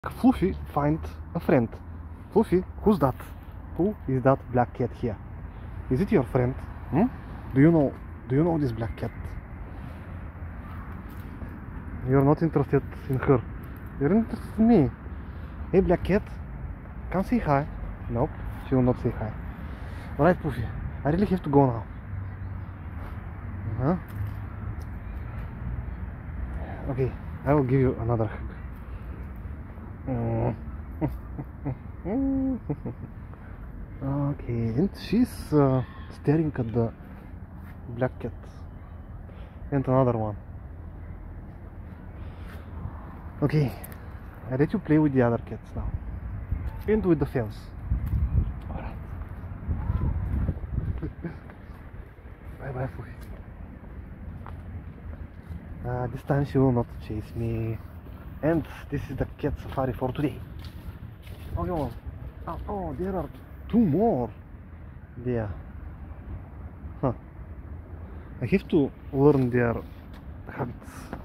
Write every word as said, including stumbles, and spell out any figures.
Fluffy, find a friend. Fluffy, who's that? Who is that black cat here? Is it your friend? Hmm? Do you know? Do you know this black cat? You're not interested in her. You're interested in me. Hey, black cat, come say hi. Nope, she will not say hi. Alright, Fluffy, I really have to go now. Huh? Okay, I will give you another hug. Okay, and she's uh, staring at the black cat. And another one. Okay, I let you play with the other cats now. And with the fence. Alright. Bye bye, Fluffy. Uh, this time she will not chase me. And this is the cat safari for today. Oh, come on. Oh, oh, there are two more there. Huh. I have to learn their habits.